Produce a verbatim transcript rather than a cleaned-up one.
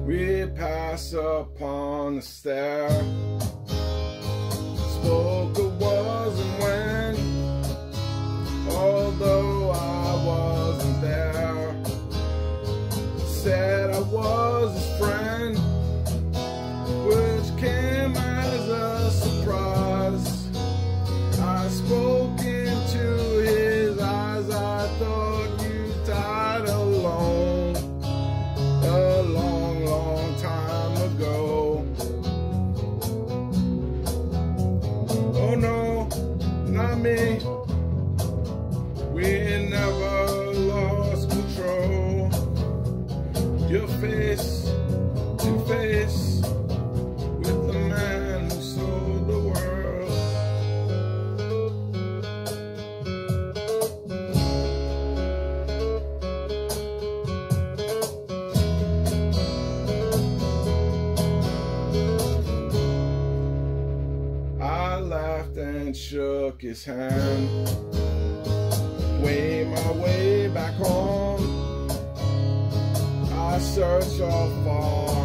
We pass upon the stair, spoke of was and when, although I wasn't there. Said I was his friend, which came as a surprise. I spoke into his eyes, I thought you died alone a long, long time ago. Oh no, not me. We never lost control. You're face to face with the man who sold the world. I laughed and shook his hand, way my way back home. I searched all far